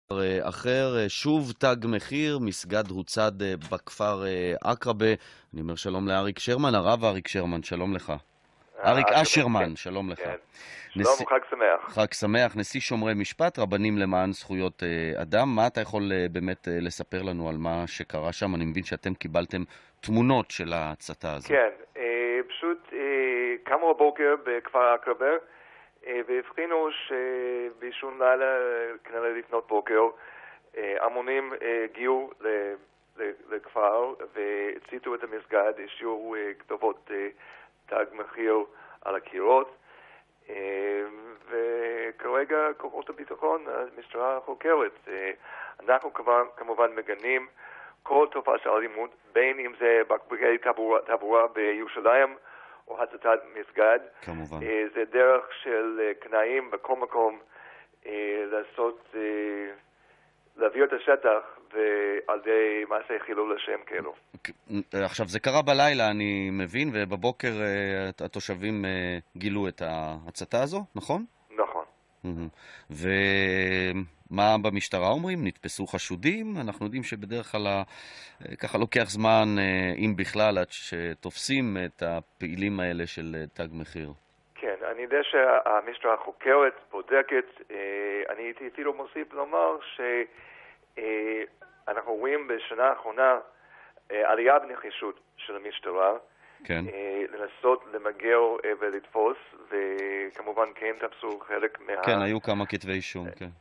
אחר, שוב תג מחיר, מסגד הוצד בכפר עקרבה. אני אומר שלום לאריק שרמן, הרב אריק שרמן, שלום לך. אריק אשרמן, שלום לך. שלום, חג שמח. חג שמח, נשיא שומרי משפט, רבנים למען זכויות אדם. מה אתה יכול באמת לספר לנו על מה שקרה שם? אני מבין שאתם קיבלתם תמונות של ההצתה הזו. כן, פשוט קמו בבוקר בכפר עקרבה, והבחינו שבאישון לילה, כנראה לפנות בוקר, המונים הגיעו לכפר והציתו את המסגד, השאירו כתובות תג מחיר על הקירות, וכרגע כוחות הביטחון, המשטרה חוקרת. אנחנו כמובן מגנים כל תופעה של אלימות, בין אם זה בקבוקי תעבורה בירושלים או הצתת מסגד. כמובן. זה דרך של קנאים בכל מקום להעביר את השטח ועל ידי מעשי חילול השם כאלו. עכשיו, זה קרה בלילה, אני מבין, ובבוקר התושבים גילו את ההצתה הזו, נכון? נכון. ומה במשטרה אומרים? נתפסו חשודים? אנחנו יודעים שבדרך כלל ככה לוקח זמן, אם בכלל, עד שתופסים את הפעילים האלה של תג מחיר. כן, אני יודע שהמשטרה חוקרת, בודקת. אני הייתי אפילו מוסיף לומר שאנחנו רואים בשנה האחרונה עלייה בנחישות של המשטרה, כן. לנסות למגר ולתפוס, וכמובן כן תפסו חלק כן, היו כמה כתבי אישום, כן.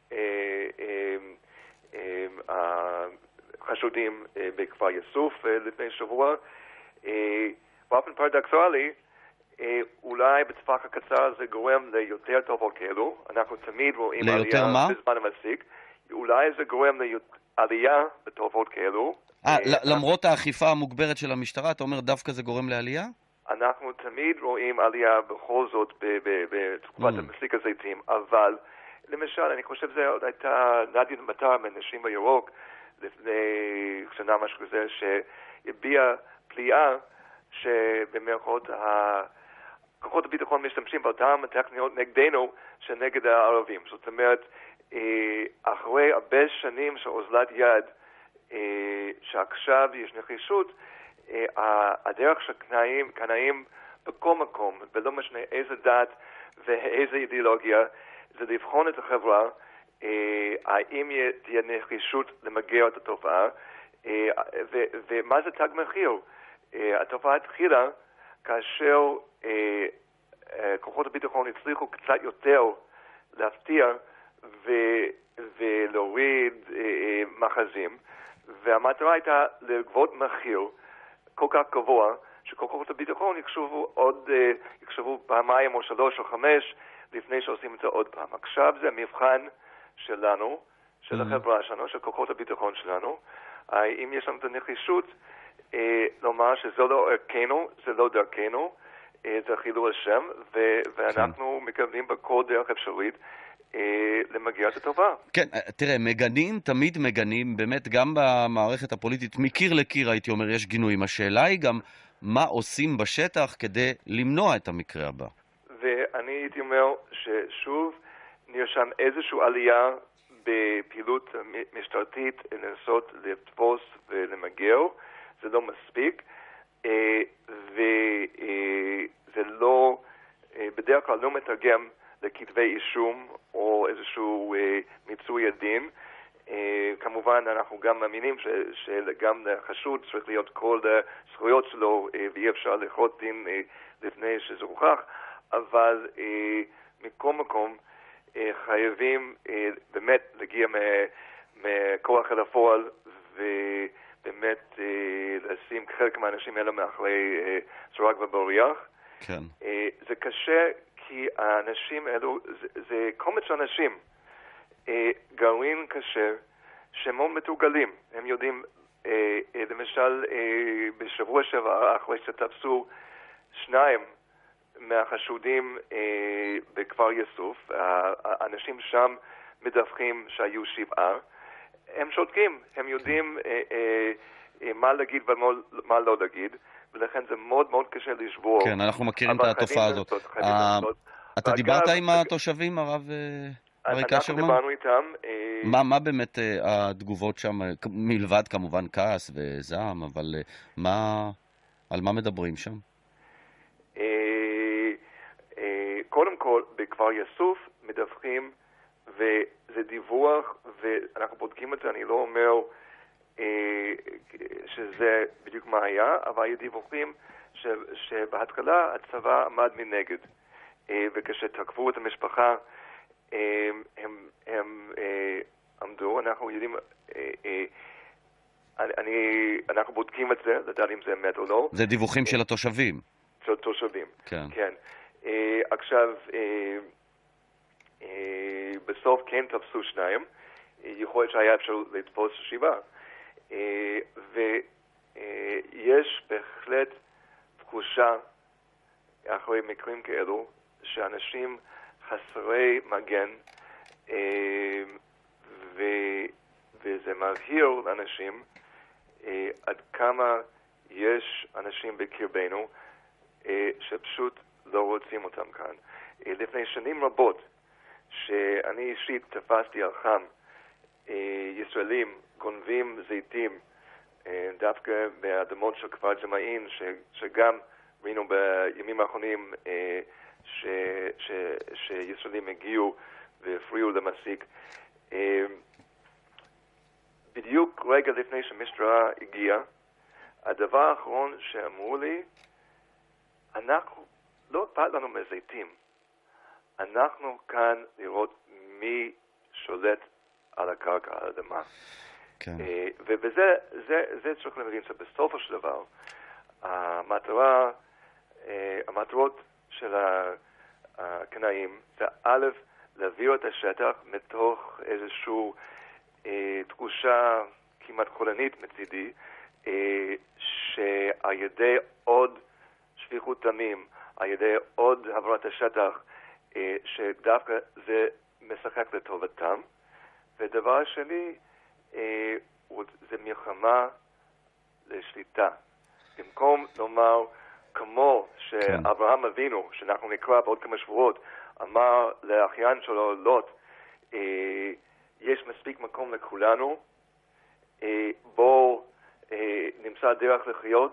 החשודים בכפר יסוף לפני שבוע. באופן פרדוקסלי, אולי בטווח הקצר זה גורם ליותר תופעות כאלו. אנחנו תמיד רואים עלייה בזמן המסיק. אולי זה גורם לעלייה בתופעות כאלו. למרות האכיפה המוגברת של המשטרה, אתה אומר דווקא זה גורם לעלייה? אנחנו תמיד רואים עלייה בכל זאת בתקופת המסיק הזיתים, אבל למשל, אני חושב זה עוד הייתה נדיה מטר מנשים בירוק לפני שנה משהו כזה, שהביעה פליאה שבמרכאות כוחות הביטחון משתמשים באותם הטכניות נגדנו שנגד הערבים. זאת אומרת, אחרי הרבה שנים של אוזלת יד, שעכשיו יש נחישות, הדרך של קנאים בכל מקום, ולא משנה איזה דת ואיזה אידיאולוגיה, זה לבחון את החברה, האם תהיה נחישות למגר את התופעה, ומה זה תג מחיר? התופעה התחילה כאשר כוחות הביטחון הצליחו קצת יותר להפתיע ולהוריד מחזים, והמטרה הייתה לגבות מחיר כל כך גבוה שכוחות הביטחון יחשבו פעמיים או 3 או 5 לפני שעושים את זה עוד פעם. עכשיו זה המבחן שלנו, של החברה שלנו, של כוחות הביטחון שלנו. אם יש לנו את הנחישות לומר שזה לא ערכנו, זה לא דרכנו, זה חילול השם, ואנחנו מקבלים בכל דרך אפשרית למגר את התופעה. כן, תראה, מגנים, תמיד מגנים, באמת גם במערכת הפוליטית, מקיר לקיר הייתי אומר, יש גינויים. השאלה היא גם מה עושים בשטח כדי למנוע את המקרה הבא. ואני הייתי אומר ששוב נרשם איזושהי עלייה בפעילות משטרתית לנסות לתפוס ולמגר. זה לא מספיק, וזה לא, בדרך כלל לא מתרגם לכתבי אישום או איזשהו מיצוי הדין. כמובן אנחנו גם מאמינים שגם לחשוד צריך להיות כל הזכויות שלו ואי אפשר לאכוף דין לפני שזה הוכח, אבל מכל מקום חייבים באמת להגיע מכוח אל הפועל ובאמת לשים חלק מהאנשים האלה מאחורי סורג ובריח. כן. זה קשה כי האנשים האלו, זה קומץ של אנשים, גרעין קשה, שהם מאוד מתורגלים. הם יודעים, למשל, בשבוע שעבר, אחרי שתפסו 2 מהחשודים בכפר יסוף, האנשים שם מדווחים שהיו 7. הם שותקים, הם יודעים מה להגיד ומה לא להגיד, ולכן זה מאוד מאוד קשה לשבור. כן, אנחנו מכירים את התופעה הזאת. אתה דיברת עם התושבים, הרב? אריק אנחנו אשרמן? דיברנו איתם. מה באמת התגובות שם, מלבד כמובן כעס וזעם, אבל על מה מדברים שם? קודם כל, בכפר יאסוף מדווחים, וזה דיווח, ואנחנו בודקים את זה, אני לא אומר שזה בדיוק מה היה, אבל היו דיווחים שבהתחלה הצבא עמד מנגד, וכשתקפו את המשפחה הם עמדו. אנחנו יודעים, אנחנו בודקים את זה, לדעת אם זה אמת או לא. זה דיווחים של התושבים. של תושבים, כן. כן. עכשיו, בסוף כן תפסו שניים, יכול להיות שהיה אפשר לתפוס 7, ויש בהחלט תחושה אחרי מקרים כאלו שאנשים חסרי מגן, וזה מבהיר לאנשים עד כמה יש אנשים בקרבנו שפשוט לא רוצים אותם כאן. לפני שנים רבות, שאני אישית תפסתי על חם, ישראלים גונבים זיתים, דווקא באדמות של כפר ג'מעין, שגם ראינו בימים האחרונים שישראלים הגיעו והפריעו למסיק. בדיוק רגע לפני שהמשטרה הגיעה, הדבר האחרון שאמרו לי, אנחנו, לא אכפת לנו מזיתים, אנחנו כאן לראות מי שולט על הקרקע, על האדמה. כן. ובזה צריך להבין שבסופו של דבר, המטרות של הקנאים זה א', להעביר את השטח מתוך איזושהי תחושה כמעט חולנית מצידי, שעל ידי עוד שפיכות דמים, על ידי עוד העברת השטח, שדווקא זה משחק לטובתם. ודבר שני, זה מלחמה לשליטה. במקום לומר, כמו שאברהם אבינו, שאנחנו נקרא בעוד כמה שבועות, אמר לאחיין שלו לוט, יש מספיק מקום לכולנו, בואו נמצא דרך לחיות.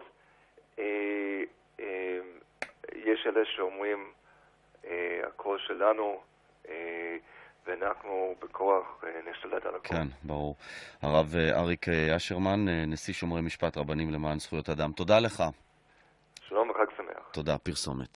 יש אלה שאומרים, הכל שלנו, ואנחנו בכוח נשתלט על הכל. כן, ברור. הרב אריק אשרמן, נשיא שומרי משפט רבנים למען זכויות אדם, תודה לך. שלום וחג שמח. תודה, פרסומת.